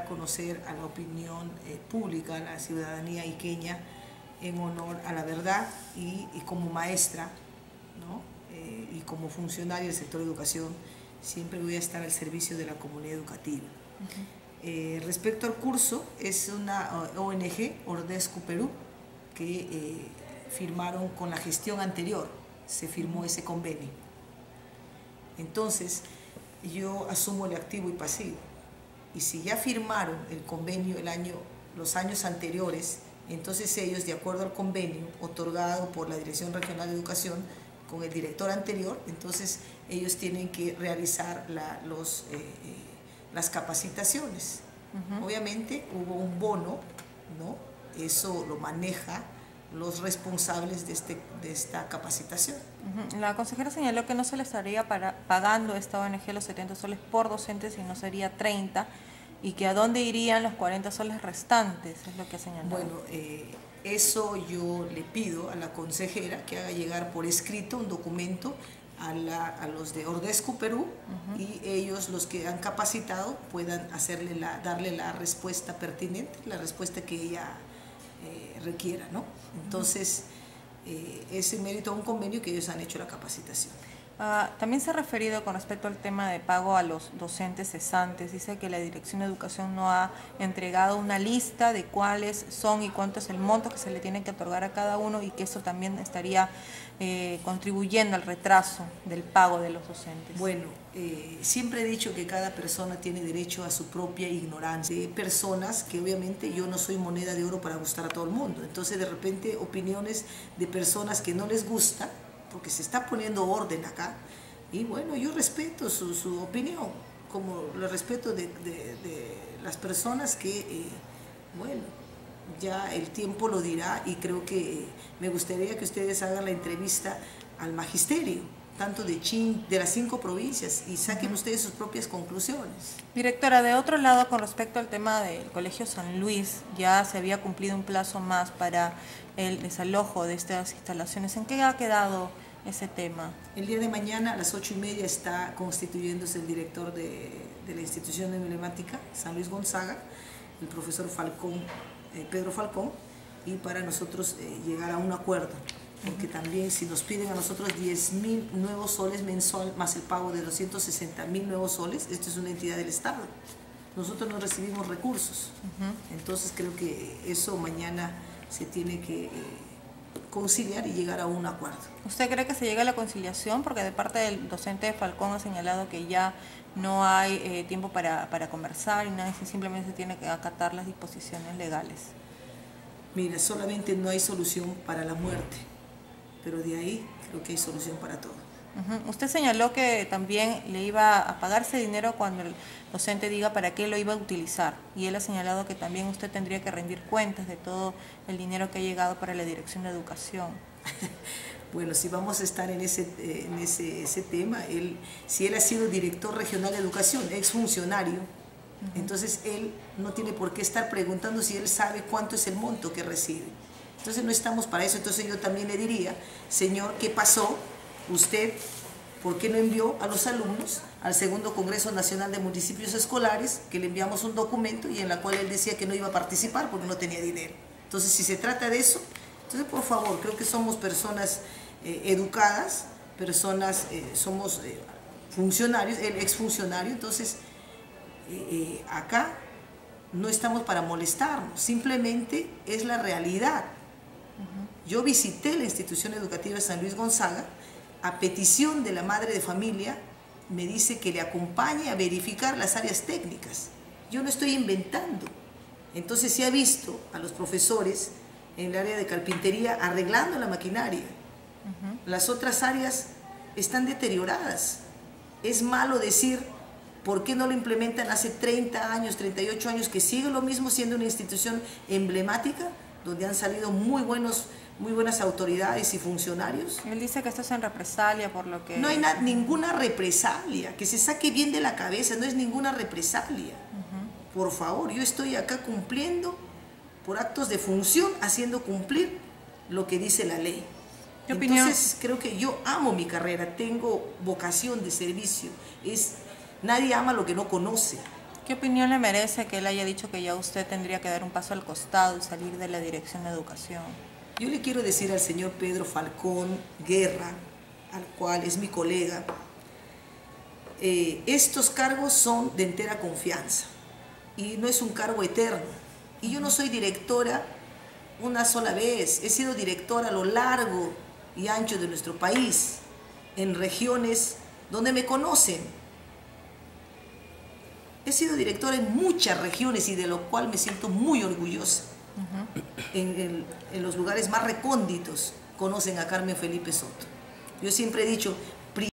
conocer a la opinión pública, a la ciudadanía iqueña, en honor a la verdad y como maestra, ¿no? Y como funcionaria del sector de educación, siempre voy a estar al servicio de la comunidad educativa. Respecto al curso, es una ONG, Ordezco Perú, que firmaron con la gestión anterior, se firmó ese convenio. Entonces, yo asumo el activo y pasivo. Y si ya firmaron el convenio los años anteriores, entonces ellos, de acuerdo al convenio otorgado por la Dirección Regional de Educación con el director anterior, entonces ellos tienen que realizar las capacitaciones. Obviamente hubo un bono, ¿no? Eso lo maneja los responsables de esta capacitación. La consejera señaló que no se le estaría pagando a esta ONG los 70 soles por docente, sino sería 30, y que a dónde irían los 40 soles restantes, es lo que ha señalado. Bueno, eso yo le pido a la consejera que haga llegar por escrito un documento a los de Ordezco Perú, y ellos, los que han capacitado, puedan darle la respuesta pertinente, la respuesta que ella requiera, ¿no? Entonces, es en mérito a un convenio que ellos han hecho la capacitación. También se ha referido con respecto al tema de pago a los docentes cesantes. Dice que la Dirección de Educación no ha entregado una lista de cuáles son y cuánto es el monto que se le tiene que otorgar a cada uno, y que eso también estaría contribuyendo al retraso del pago de los docentes. Bueno, siempre he dicho que cada persona tiene derecho a su propia ignorancia. Hay personas que obviamente yo no soy moneda de oro para gustar a todo el mundo. Entonces, de repente, opiniones de personas que no les gusta, porque se está poniendo orden acá, y bueno, yo respeto su opinión, como lo respeto de las personas que, bueno, ya el tiempo lo dirá, y creo que me gustaría que ustedes hagan la entrevista al magisterio, tanto de las 5 provincias, y saquen ustedes sus propias conclusiones. Directora, de otro lado, con respecto al tema del Colegio San Luis, ya se había cumplido un plazo más para el desalojo de estas instalaciones. ¿En qué ha quedado ese tema? El día de mañana a las 8:30 está constituyéndose el director de la institución emblemática, San Luis Gonzaga, el profesor Pedro Falcón, y para nosotros llegar a un acuerdo, porque también si nos piden a nosotros 10.000 nuevos soles mensual más el pago de 260.000 nuevos soles, esto es una entidad del Estado, nosotros no recibimos recursos. Entonces creo que eso mañana se tiene que conciliar y llegar a un acuerdo. ¿Usted cree que se llegue a la conciliación? Porque de parte del docente Falcón ha señalado que ya no hay tiempo para conversar, y simplemente se tiene que acatar las disposiciones legales. Mira, solamente no hay solución para la muerte, pero de ahí creo que hay solución para todo. Usted señaló que también le iba a pagarse dinero cuando el docente diga para qué lo iba a utilizar, y él ha señalado que también usted tendría que rendir cuentas de todo el dinero que ha llegado para la Dirección de Educación. Bueno, si vamos a estar en ese tema, si él ha sido director regional de educación, exfuncionario, entonces él no tiene por qué estar preguntando si él sabe cuánto es el monto que recibe. Entonces no estamos para eso. Entonces yo también le diría, señor, ¿qué pasó? Usted, ¿por qué no envió a los alumnos al segundo Congreso Nacional de Municipios Escolares, que le enviamos un documento y en la cual él decía que no iba a participar porque no tenía dinero? Entonces, si se trata de eso, entonces por favor, creo que somos personas educadas, somos funcionarios, el exfuncionario, entonces acá no estamos para molestarnos, simplemente es la realidad. Yo visité la institución educativa San Luis Gonzaga, a petición de la madre de familia, me dice que le acompañe a verificar las áreas técnicas. Yo no estoy inventando. Entonces se ha visto a los profesores en el área de carpintería arreglando la maquinaria. Las otras áreas están deterioradas. Es malo decir, ¿por qué no lo implementan hace 30 años, 38 años, que sigue lo mismo siendo una institución emblemática, donde han salido muy buenas autoridades y funcionarios? Él dice que esto es en represalia por lo que... No hay ninguna represalia, que se saque bien de la cabeza, no es ninguna represalia. Por favor, yo estoy acá cumpliendo por actos de función, haciendo cumplir lo que dice la ley. Entonces creo que yo amo mi carrera, tengo vocación de servicio. Nadie ama lo que no conoce. ¿Qué opinión le merece que él haya dicho que ya usted tendría que dar un paso al costado y salir de la Dirección de Educación? Yo le quiero decir al señor Pedro Falcón Guerra, al cual es mi colega, estos cargos son de entera confianza y no es un cargo eterno. Y yo no soy directora una sola vez, he sido directora a lo largo y ancho de nuestro país, en regiones donde me conocen. He sido directora en muchas regiones y de lo cual me siento muy orgullosa. En los lugares más recónditos conocen a Carmen Felipe Soto. Yo siempre he dicho,